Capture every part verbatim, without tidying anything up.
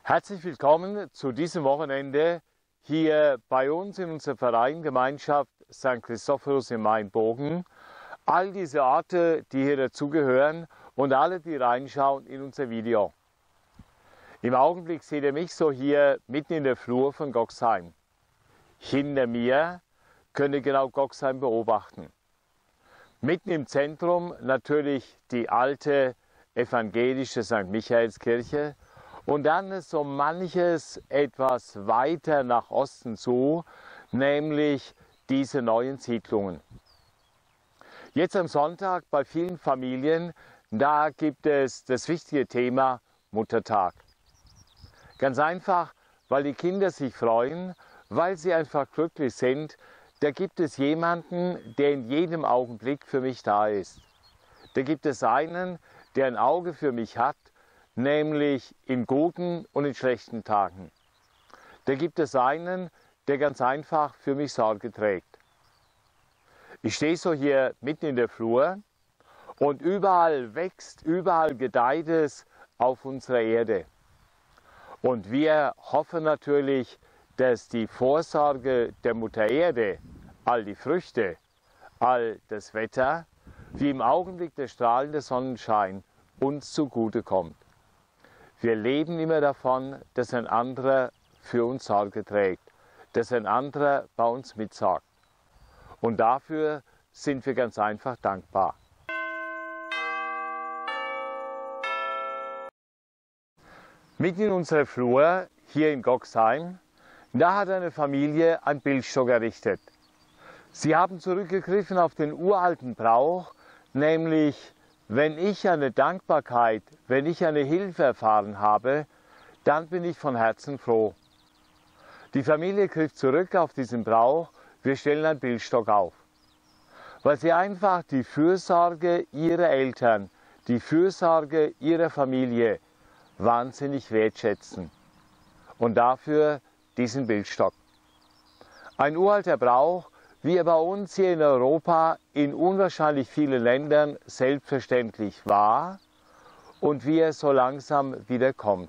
Herzlich willkommen zu diesem Wochenende hier bei uns in unserer Vereingemeinschaft Sankt Christophorus in Mainbogen. All diese Orte, die hier dazugehören und alle, die reinschauen in unser Video. Im Augenblick seht ihr mich so hier mitten in der Flur von Goxheim. Hinter mir könnt ihr genau Goxheim beobachten. Mitten im Zentrum natürlich die alte evangelische Sankt Michaelskirche und dann so manches etwas weiter nach Osten zu, nämlich diese neuen Siedlungen. Jetzt am Sonntag bei vielen Familien, da gibt es das wichtige Thema Muttertag. Ganz einfach, weil die Kinder sich freuen, weil sie einfach glücklich sind. Da gibt es jemanden, der in jedem Augenblick für mich da ist. Da gibt es einen, der ein Auge für mich hat, nämlich in guten und in schlechten Tagen. Da gibt es einen, der ganz einfach für mich Sorge trägt. Ich stehe so hier mitten in der Flur und überall wächst, überall gedeiht es auf unserer Erde. Und wir hoffen natürlich, dass die Vorsorge der Mutter Erde, all die Früchte, all das Wetter, wie im Augenblick der strahlende Sonnenschein, uns zugute kommt. Wir leben immer davon, dass ein anderer für uns Sorge trägt, dass ein anderer bei uns mitsorgt. Und dafür sind wir ganz einfach dankbar. Mitten in unserer Flur, hier in Goxheim, da hat eine Familie einen Bildstock errichtet. Sie haben zurückgegriffen auf den uralten Brauch, nämlich, wenn ich eine Dankbarkeit, wenn ich eine Hilfe erfahren habe, dann bin ich von Herzen froh. Die Familie griff zurück auf diesen Brauch, wir stellen einen Bildstock auf. Weil sie einfach die Fürsorge ihrer Eltern, die Fürsorge ihrer Familie wahnsinnig wertschätzen. Und dafür diesen Bildstock. Ein uralter Brauch, wie er bei uns hier in Europa in unwahrscheinlich vielen Ländern selbstverständlich war und wie er so langsam wieder kommt.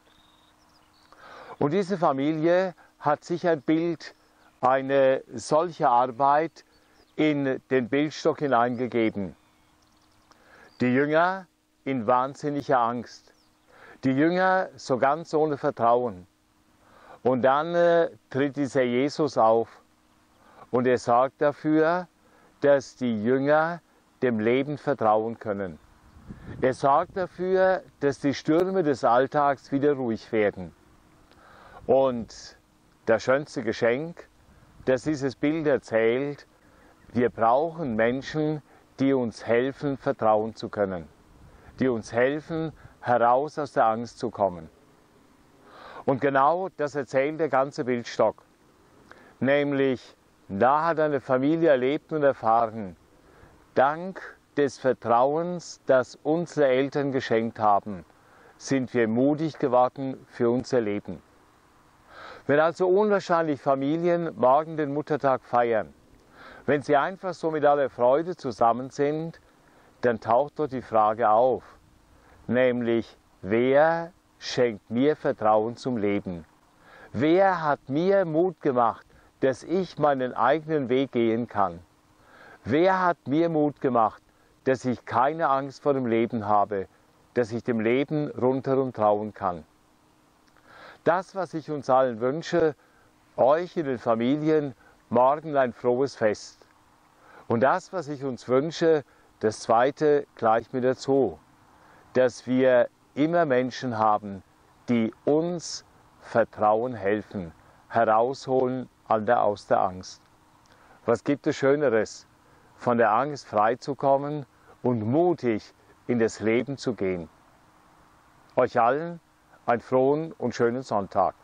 Und diese Familie hat sich ein Bild, eine solche Arbeit in den Bildstock hineingegeben. Die Jünger in wahnsinniger Angst. Die Jünger so ganz ohne Vertrauen. Und dann äh, tritt dieser Jesus auf und er sorgt dafür, dass die Jünger dem Leben vertrauen können. Er sorgt dafür, dass die Stürme des Alltags wieder ruhig werden. Und das schönste Geschenk, das dieses Bild erzählt, wir brauchen Menschen, die uns helfen, vertrauen zu können, die uns helfen, heraus aus der Angst zu kommen. Und genau das erzählt der ganze Bildstock. Nämlich, da hat eine Familie erlebt und erfahren, dank des Vertrauens, das unsere Eltern geschenkt haben, sind wir mutig geworden für unser Leben. Wenn also unwahrscheinlich Familien morgen den Muttertag feiern, wenn sie einfach so mit aller Freude zusammen sind, dann taucht dort die Frage auf, nämlich, wer schenkt mir Vertrauen zum Leben? Wer hat mir Mut gemacht, dass ich meinen eigenen Weg gehen kann? Wer hat mir Mut gemacht, dass ich keine Angst vor dem Leben habe, dass ich dem Leben rundherum trauen kann? Das, was ich uns allen wünsche, euch in den Familien, morgen ein frohes Fest. Und das, was ich uns wünsche, das Zweite gleich mit dazu, dass wir immer Menschen haben, die uns Vertrauen helfen, herausholen aus der Angst. Was gibt es Schöneres, von der Angst frei zu kommen und mutig in das Leben zu gehen? Euch allen einen frohen und schönen Sonntag.